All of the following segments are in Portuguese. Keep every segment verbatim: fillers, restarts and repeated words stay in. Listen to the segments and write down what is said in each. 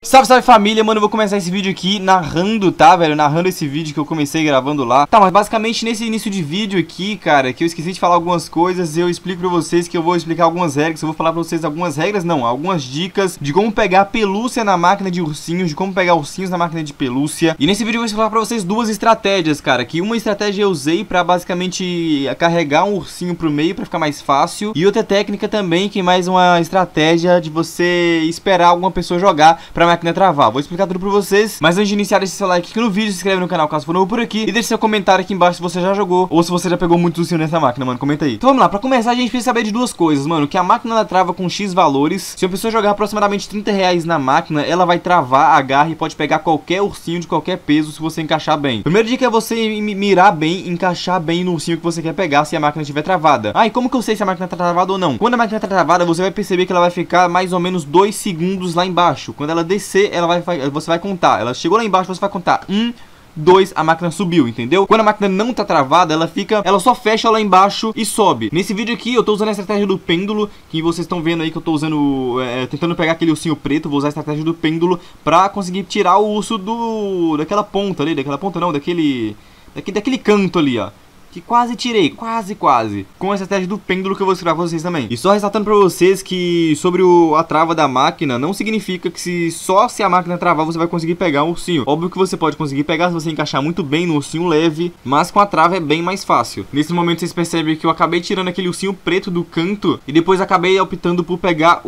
Salve, salve família, mano, eu vou começar esse vídeo aqui narrando, tá, velho, narrando esse vídeo que eu comecei gravando lá. Tá, mas basicamente nesse início de vídeo aqui, cara, que eu esqueci de falar algumas coisas, eu explico pra vocês que eu vou explicar algumas regras, eu vou falar pra vocês algumas regras, não, algumas dicas de como pegar pelúcia na máquina de ursinhos, de como pegar ursinhos na máquina de pelúcia. E nesse vídeo eu vou explicar pra vocês duas estratégias, cara, que uma estratégia eu usei pra basicamente carregar um ursinho pro meio pra ficar mais fácil, e outra técnica também, que é mais uma estratégia de você esperar alguma pessoa jogar pra máquina travar. Vou explicar tudo pra vocês, mas antes de iniciar, deixe seu like aqui no vídeo, se inscreve no canal caso for novo por aqui e deixe seu comentário aqui embaixo se você já jogou ou se você já pegou muito ursinho nessa máquina, mano, comenta aí. Então vamos lá, pra começar a gente precisa saber de duas coisas, mano, que a máquina ela trava com X valores. Se a pessoa jogar aproximadamente trinta reais na máquina, ela vai travar a garra e pode pegar qualquer ursinho de qualquer peso se você encaixar bem. Primeira dica é você mirar bem, encaixar bem no ursinho que você quer pegar se a máquina estiver travada. Ah, e como que eu sei se a máquina tá travada ou não? Quando a máquina tá travada, você vai perceber que ela vai ficar mais ou menos dois segundos lá embaixo. Quando ela descer, ela vai, você vai contar. Ela chegou lá embaixo, você vai contar um, dois, a máquina subiu, entendeu? Quando a máquina não tá travada, ela fica, ela só fecha lá embaixo e sobe. Nesse vídeo aqui, eu tô usando a estratégia do pêndulo, que vocês estão vendo aí que eu tô usando, é, tentando pegar aquele ursinho preto. Vou usar a estratégia do pêndulo pra conseguir tirar o urso do, daquela ponta ali, daquela ponta não, daquele, daquele, daquele canto ali, ó. Que quase tirei, quase, quase. Com a estratégia do pêndulo que eu vou explicar pra vocês também. E só ressaltando pra vocês que sobre o, a trava da máquina, não significa que se, só se a máquina travar você vai conseguir pegar um ursinho. Óbvio que você pode conseguir pegar se você encaixar muito bem no ursinho leve, mas com a trava é bem mais fácil. Nesse momento vocês percebem que eu acabei tirando aquele ursinho preto do canto e depois acabei optando por pegar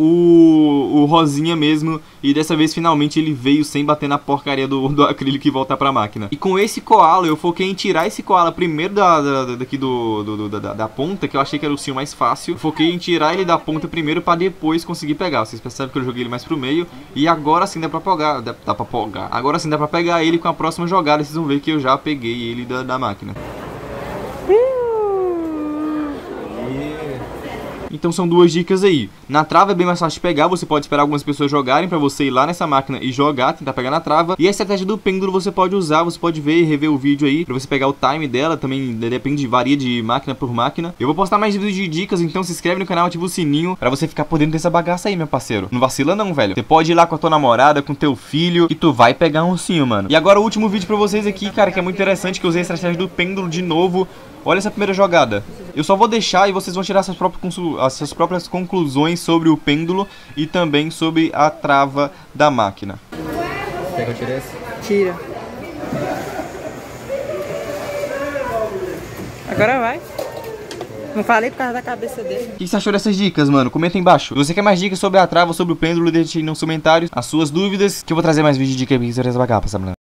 o, o rosinha mesmo. E dessa vez finalmente ele veio sem bater na porcaria do, do acrílico e voltar pra máquina. E com esse koala eu foquei em tirar esse koala primeiro da... da daqui do, do, do da, da ponta, que eu achei que era o ursinho mais fácil. Foquei em tirar ele da ponta primeiro pra depois conseguir pegar. Vocês percebem que eu joguei ele mais pro meio. E agora sim dá pra pegar, dá, dá pra pegar. Agora sim dá pra pegar ele com a próxima jogada. Vocês vão ver que eu já peguei ele da, da máquina. Então são duas dicas aí. Na trava é bem mais fácil de pegar, você pode esperar algumas pessoas jogarem pra você ir lá nessa máquina e jogar, tentar pegar na trava. E a estratégia do pêndulo você pode usar, você pode ver e rever o vídeo aí pra você pegar o time dela, também depende, varia de máquina por máquina. Eu vou postar mais vídeos de dicas, então se inscreve no canal, ativa o sininho pra você ficar por dentro dessa bagaça aí, meu parceiro. Não vacila não, velho. Você pode ir lá com a tua namorada, com teu filho e tu vai pegar um ursinho, mano. E agora o último vídeo pra vocês aqui, cara, que é muito interessante, que eu usei a estratégia do pêndulo de novo. Olha essa primeira jogada. Eu só vou deixar e vocês vão tirar suas próprias, as suas próprias conclusões sobre o pêndulo e também sobre a trava da máquina. Quer que eu tire esse? Tira. Agora vai. Não falei por causa da cabeça dele. O que você achou dessas dicas, mano? Comenta aí embaixo. Se você quer mais dicas sobre a trava, sobre o pêndulo, deixe aí nos comentários as suas dúvidas, que eu vou trazer mais vídeos de dica aí pra você fazer essa bagaça, sabe?